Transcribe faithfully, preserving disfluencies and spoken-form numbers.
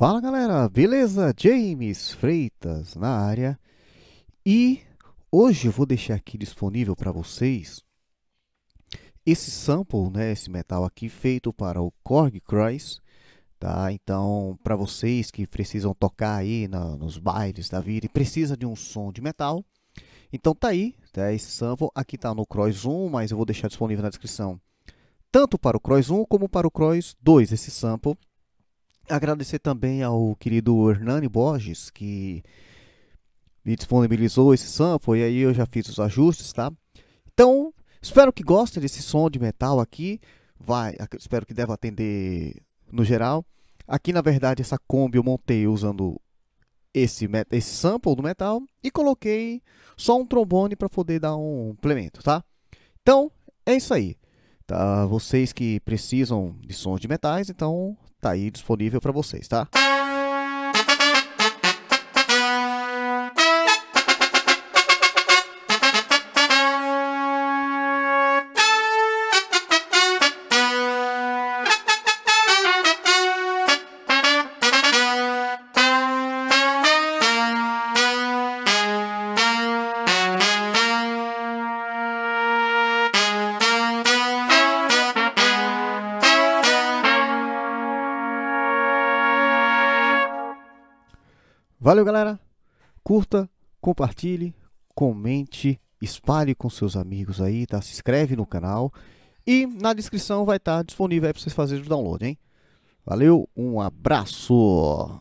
Fala galera, beleza? James Freitas na área e hoje eu vou deixar aqui disponível para vocês esse sample, né, esse metal aqui feito para o Korg Krois, tá? Então, para vocês que precisam tocar aí na, nos bailes da vida e precisa de um som de metal, então tá aí, tá? Esse sample aqui tá no Krois um, mas eu vou deixar disponível na descrição tanto para o Krois um como para o Krois dois esse sample. Agradecer também ao querido Hernani Borges, que me disponibilizou esse sample e aí eu já fiz os ajustes, tá? Então, espero que gostem desse som de metal aqui. Vai, espero que deva atender no geral. Aqui, na verdade, essa Kombi eu montei usando esse, esse sample do metal e coloquei só um trombone para poder dar um complemento, tá? Então, é isso aí. Tá? Vocês que precisam de sons de metais, então tá aí disponível para vocês, tá? Valeu, galera. Curta, compartilhe, comente, espalhe com seus amigos aí, tá? Se inscreve no canal e na descrição vai estar disponível aí para vocês fazerem o download, hein? Valeu, um abraço!